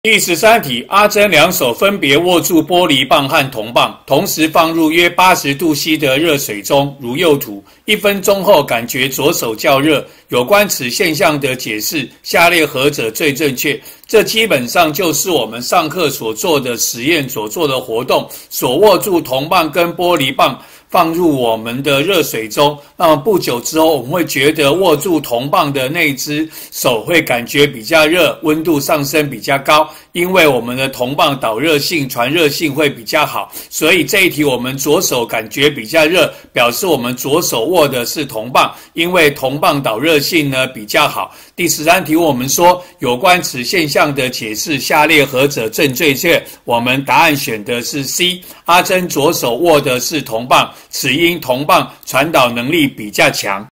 第13题，阿珍两手分别握住玻璃棒和铜棒，同时放入约80度 C 的热水中，如右图。1分钟后，感觉左手较热。有关此现象的解释，下列何者最正确？这基本上就是我们上课所做的实验所做的活动，所握住铜棒跟玻璃棒放入我们的热水中，那么不久之后，我们会觉得握住铜棒的那只手会感觉比较热，温度上升比较高，因为我们的铜棒导热性、传热性会比较好，所以这一题我们左手感觉比较热，表示我们左手握的是铜棒，因为铜棒导热性呢比较好。第13题我们说有关此现象的解释，下列何者正确？我们答案选的是 C， 阿珍左手握的是铜棒，此因铜棒传导能力比较强。